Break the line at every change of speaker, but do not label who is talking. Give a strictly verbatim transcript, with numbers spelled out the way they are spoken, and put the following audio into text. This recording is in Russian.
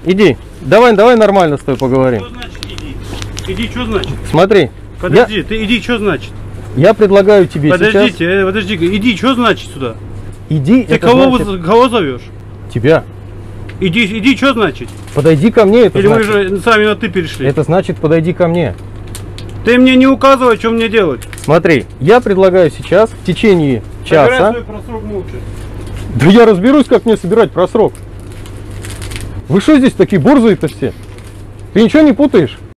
Иди. Давай, давай нормально с тобой поговорим.
Что значит иди? Иди, что значит?
Смотри.
Подожди,
я...
ты иди, что значит?
Я предлагаю тебе
Подождите,
сейчас...
э, подожди, иди, что значит сюда?
Иди,
ты
это
кого,
значит...
вы, кого зовешь?
Тебя.
Иди, иди, что значит?
Подойди ко мне, это
Или
значит...
мы же сами на ты перешли?
Это значит, подойди ко мне.
Ты мне не указывай, что мне делать.
Смотри, я предлагаю сейчас в течение часа...
Собирай свой просрок молча.
Да я разберусь, как мне собирать просрок. Вы что здесь такие борзые-то все? Ты ничего не путаешь?